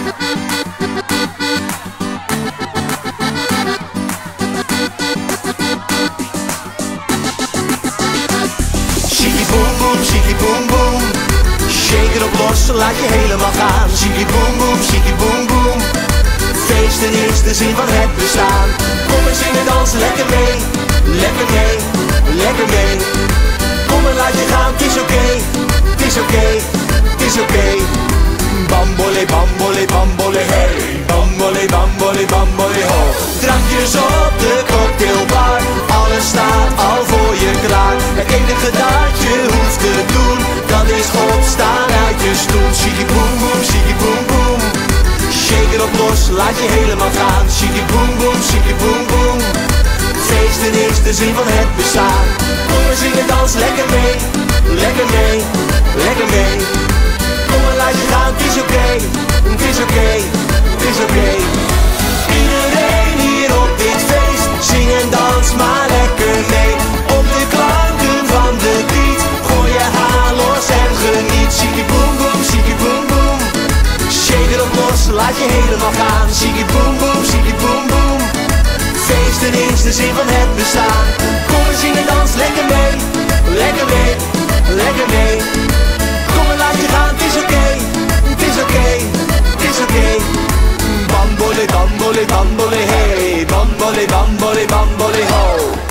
Shiki boom boom, shiki boom boom. Shake erop los, laat je helemaal gaan. Shiki boom boom, shiki boom boom. Feesten is de zin van het bestaan. Kom en zing en dans lekker mee. Lekker mee, lekker mee. Kom en laat je gaan, het is oké. Het is oké, het is oké. Bambole, bambole, bambole, hey. Bambole, bambole, bambole, ho. Drankjes op de cocktailbar. Alles staat al voor je klaar. Het enige dat je hoeft te doen, dat is opstaan uit je stoel. Shiki boom boom, shiki boom boom. Shake erop los, laat je helemaal gaan. Shiki boom boom, shiki boom boom. Feesten is de zin van het bestaan. Kom en zing en dans lekker mee. Lekker mee, lekker mee. Kom en laat je gaan, het is oké. Het is oké, het is oké. Iedereen hier op dit feest, zing en dans maar lekker mee. Op de klanken van de beat, gooi je haar los en geniet. Shiki boom boom, shiki boom boom. Shake erop los, laat je helemaal gaan. Shiki boom boom, shiki boom boom. Feesten is de zin van het bestaan. Kom en zing en dans lekker mee. Lekker mee, lekker mee. Kom en laat je gaan, het is oké. Het is oké, het is oké. Bambole, bambole, bambole, hey. Bambole, bambole, bambole, ho.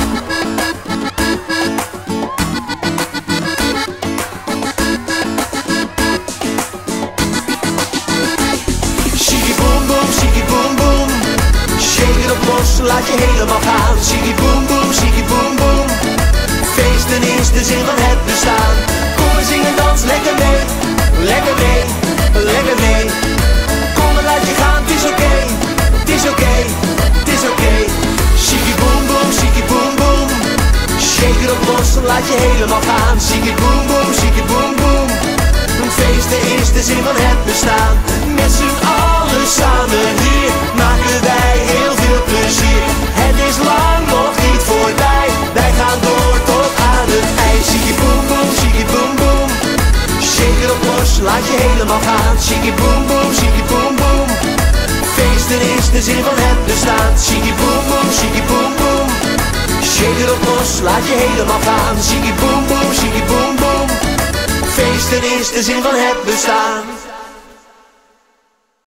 Shiki boom boom, shiki boom boom. Shake erop los, laat je helemaal gaan. Shiki boom boom, shiki boom boom. Feesten is de zin van het bestaan. Kom en zing en dans lekker mee. Lekker mee, lekker mee. Kom en laat je gaan, het is oké. Het is oké, het is oké. Shiki boom boom, shiki boom boom. Shake erop los, laat je helemaal gaan. Shiki boom boom, shiki boom boom. Feesten is de zin van het bestaan. Met z'n allen samen hier maken wij heel veel plezier. Het is lang nog niet voorbij, wij gaan door tot aan het ijs. Shiki boom boom, shiki boom boom. Shake erop los, laat je helemaal gaan. Shiki boom boom, shiki boom boom. Feesten is de zin van het bestaan. Shiki boom boom, shiki boom boom. Shake erop los, laat je helemaal gaan. Shiki boom boom, shiki boom boom. Feesten is de zin van het bestaan.